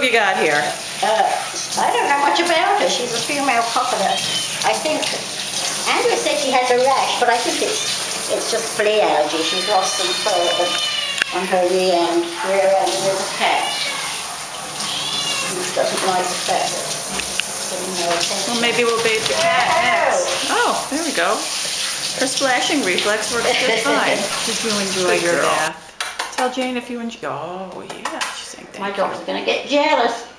you got here? I don't know much about her. She's a female cockatoo. I think Andrew said she has a rash, but I think it's just flea allergy. She's lost some fur on her rear end, and there's a cat. She doesn't like the fact. Well, maybe we'll bathe the cat next. Oh, there we go. Her splashing reflex works just fine. Did you enjoy your bath? Tell Jane if you enjoy. Oh, yeah. She's saying thank you. My dog's going to get jealous.